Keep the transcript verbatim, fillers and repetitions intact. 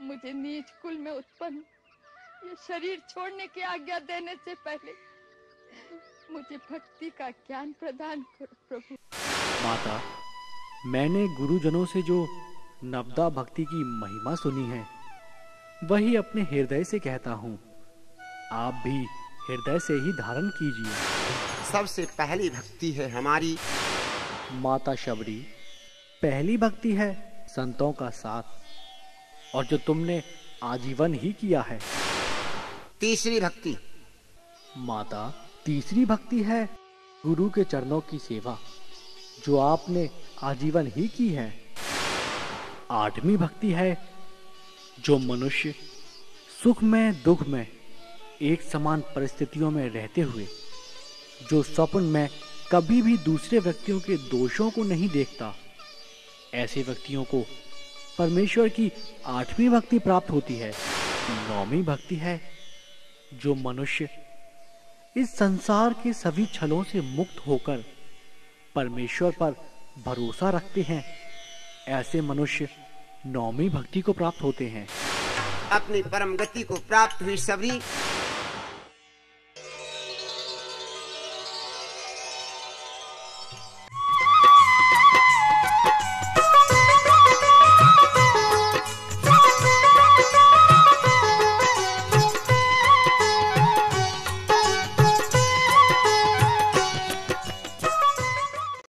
मुझे नीच कुल में उत्पन्न ये शरीर छोड़ने की आज्ञा देने से पहले मुझे भक्ति का ज्ञान प्रदान करो प्रभु। माता, मैंने गुरुजनों से जो नवदा भक्ति की महिमा सुनी है वही अपने हृदय से कहता हूँ। आप भी हृदय से ही धारण कीजिए। सबसे पहली भक्ति है हमारी माता शबरी। पहली भक्ति है संतों का साथ, और जो तुमने आजीवन ही किया है। तीसरी भक्ति माता, तीसरी भक्ति है गुरु के चरणों की सेवा, जो आपने आजीवन ही की है। आठवीं भक्ति है जो मनुष्य सुख में दुख में एक समान परिस्थितियों में रहते हुए जो स्वप्न में कभी भी दूसरे व्यक्तियों के दोषों को नहीं देखता, ऐसे व्यक्तियों को परमेश्वर की आठवीं भक्ति प्राप्त होती है। नौवीं भक्ति है जो मनुष्य इस संसार के सभी छलों से मुक्त होकर परमेश्वर पर भरोसा रखते हैं। ऐसे मनुष्य नौवीं भक्ति को प्राप्त होते हैं। अपनी परम गति को प्राप्त हुई सबरी